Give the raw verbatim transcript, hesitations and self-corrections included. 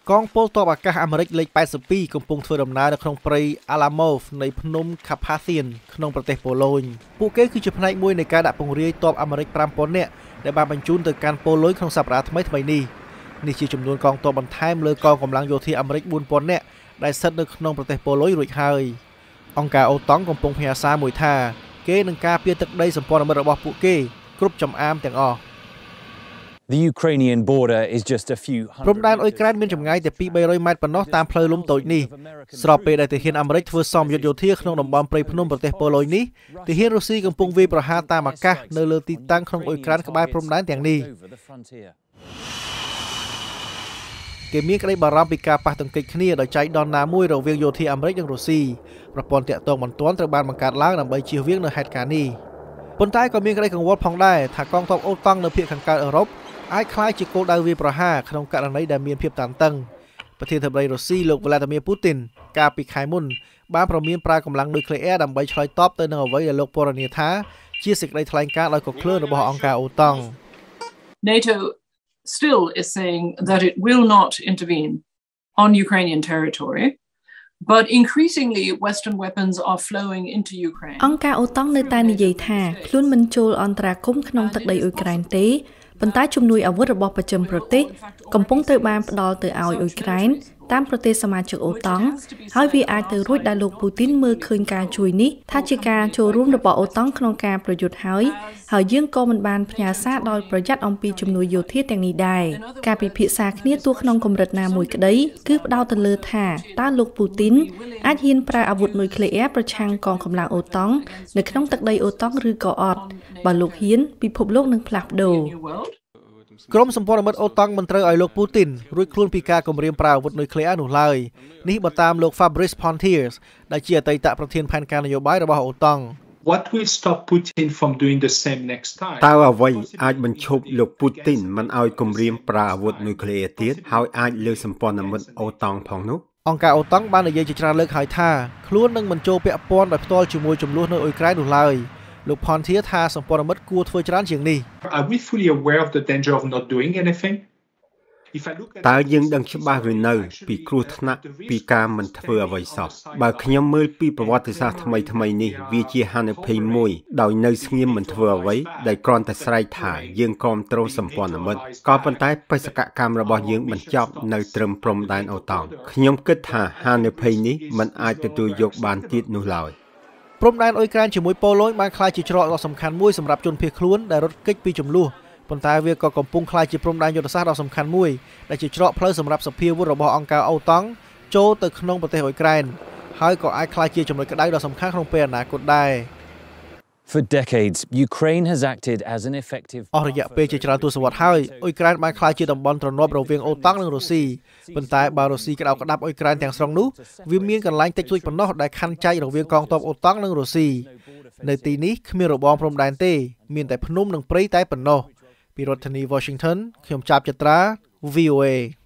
កងពលទ័ពអាកាសអាមេរិកលេខeighty-twoកំពុងធ្វើដំណើរនៅក្នុងព្រៃ Alamos នៃភ្នំ Carpathian ក្នុងប្រទេសប៉ូឡូញពួកគេគឺជាផ្នែកមួយនៃការដាក់ពង្រាយទ័ពអាមេរិកfive thousandនាក់ដែលបានបញ្ជូនទៅកាន់ប៉ូឡូញក្នុងសប្តាហ៍ថ្មីៗនេះនេះជាចំនួនកងទ័ពបន្ថែមលើកងកម្លាំងយោធាអាមេរិកfour thousandនាក់ដែលស្ថិតនៅក្នុងប្រទេសប៉ូឡូញរួចហើយអង្គការអូតង់កំពុងផ្ញើសារមួយថាគេនឹងការពារទឹកដីសម្ព័ន្ធមិត្តរបស់ពួកគេគ្រប់ចំអាមទាំងអស់ The Ukrainian border is just a few ព្រំដែនអ៊ុយក្រែនមានចម្ងាយតែtwo hundred to three hundredម៉ែត្រប៉ុណ្ណោះតាមផ្លូវលំតូចនេះស្របពេលដែលទាហានអាមេរិកធ្វើសមយុទ្ធយោធាក្នុងតំបន់ព្រៃភ្នំប្រទេសប៉ូឡូញនេះទាហានរុស្ស៊ីកំពុងវាយប្រហារតាមអាកាសនៅលើទីតាំងក្នុងអ៊ុយក្រែនក្បែរព្រំដែនទាំងនេះគេមានក្តីបារម្ភពីការប៉ះទង្គិចគ្នាដោយចៃដន្យណាមួយរវាងយោធាអាមេរិកនិងរុស្ស៊ីប្រព័ន្ធតាក់ទងបន្ទាន់ត្រូវបានបង្កើតឡើងដើម្បីជៀសវាងនៅហេតុការណ៍នេះប៉ុន្តែក៏មានក្តីកង្វល់ផងដែរថាកងទ័ពអូតង់នៅភាគខាងកើតអឺរ៉ុបអាចក្លាយជាគោលដៅវាយប្រហារក្នុងករណីដែលមានភាពតានតឹងប្រធានាធិបតីរុស្ស៊ីលោក Vladimir Putin កាលពីខែមុនបានប្រមានប្រើកម្លាំងនុយក្លេអ៊ែរដើម្បីឆ្លើយតបទៅនឹងអ្វីដែលលោកពណ៌នាថាជាសេចក្តីថ្លែងការណ៍ដោយកក្លឿនរបស់អង្គការអូតង់ NATO still is saying that it will not intervene on Ukrainian territory but increasingly Western weapons are flowing into Ukraine អង្គការអូតង់នៅតែនិយាយថាខ្លួនមិនចូលអន្តរាគមន៍ក្នុងទឹកដីអ៊ុយក្រែនទេប៉ុន្តែជំនួយអាវុធរបស់ប្រចាំប្រទេសកំពុងត្រូវបានផ្ដល់ទៅឲ្យអ៊ុយក្រែនតាមប្រទេសសមាជិកអូតង់ហើយវាអាចទៅរួចដែលលោកពូទីនមើលឃើញការជួយនេះថាជាការចូលរួមរបស់អូតង់ក្នុងការប្រយុទ្ធហើយហើយយើងក៏មិនបានផ្ញើសារដោយប្រយ័ត្នអំពីជំនួយយោធាទាំងនេះដែរការពិភាក្សាគ្នាទោះក្នុងកម្រិតណាមួយក្តីគឺផ្ដោតទៅលើថាតើលោកពូទីនអាចហ៊ានប្រើអាវុធនុយក្លេអ៊ែរប្រឆាំងកងកម្លាំងអូតង់នៅក្នុងទឹកដីអូតង់ឬក៏អត់បើលោកហ៊ានពិភពលោកនឹងផ្លាស់ប្ដូរក្រុមសម្ព័ន្ធមិត្តអូតង់មិនត្រូវឲ្យលោកពូទីនរួចខ្លួនពីការគម្រាមប្រើអាវុធនុយក្លេអ៊ែរនោះឡើយនេះបើតាមលោក Fabrice Pontiers ដែលជាអតីតប្រធានផែនការនយោបាយរបស់អូតង់ What will stop Putin from doing the same next time តើអ្វីអាចបញ្ឈប់លោកពូទីនមិនឲ្យគម្រាមប្រើអាវុធនុយក្លេអ៊ែរទៀតហើយអាចលើសម្ព័ន្ធមិត្តអូតង់ផងនោះអង្គការអូតង់បាននិយាយជាច្រើនលើកហើយថាខ្លួននឹងមិនចូលពាក់ព័ន្ធដោយផ្ទាល់ជាមួយចំនួននៅអ៊ុយក្រែននោះឡើយលោក Pontier ថាសម្ព័ន្ធមិត្តគួរធ្វើច្រើនជាងនេះ Are we fully aware of the danger of not doing anything? តើយើងដឹងច្បាស់ឬនៅពីគ្រោះថ្នាក់ពីការមិនធ្វើអ្វីសោះបើខ្ញុំមើលពីប្រវត្តិសាស្ត្រថ្មីថ្មីនេះវាជាហានិភ័យមួយដោយនៅស្ងៀមមិនធ្វើអ្វីដែលគ្រាន់តែស្រែកថាយើងគាំទ្រសម្ព័ន្ធមិត្តក៏ប៉ុន្តែបេសកកម្មរបស់យើងបញ្ចប់នៅត្រឹមព្រំដែនអូតង់ខ្ញុំគិតថាហានិភ័យនេះមិនអាចទទួលយកបានទៀតនោះឡើយព្រំដែនអ៊ុយក្រែនជាមួយប៉ូឡូញបានក្លាយជាច្រកដ៏សំខាន់មួយសម្រាប់ជនភៀសខ្លួនដែលរត់គេចពីជម្លោះប៉ុន្តែវាក៏កំពុងក្លាយជាព្រំដែនយុទ្ធសាស្ត្រដ៏សំខាន់មួយដែលជាច្រកផ្លូវសម្រាប់សភាវុធរបស់អង្គការអូតង់ចូលទៅក្នុងប្រទេសអ៊ុយក្រែនហើយក៏អាចក្លាយជាចំណុចក្តៅដ៏សំខាន់ក្នុងពេលអនាគតដែរ For decades, Ukraine has acted as an effective អស់រយៈពេលជាច្រើនទសវត្សរ៍ហើយអ៊ុយក្រែនបានក្លាយជាតំបន់ទ្រនាប់រវាងអូតង់និងរុស្ស៊ីប៉ុន្តែបើរុស្ស៊ីក្តៅក្តាប់អ៊ុយក្រែនទាំងស្រុងនោះវាមានកន្លែងតិចតួចប៉ុណ្ណោះដែលខណ្ឌចែករវាងកងទ័ពអូតង់និងរុស្ស៊ីនៅទីនេះគ្មានរបងព្រំដែនទេមានតែភ្នំនិងព្រៃតែប៉ុណ្ណោះពីរដ្ឋធានី Washington ខ្ញុំចាប់ចត្រា V O A